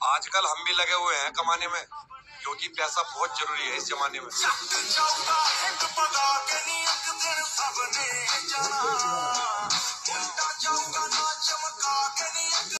आजकल हम भी लगे हुए हैं कमाने में, क्योंकि पैसा बहुत जरूरी है इस जमाने में।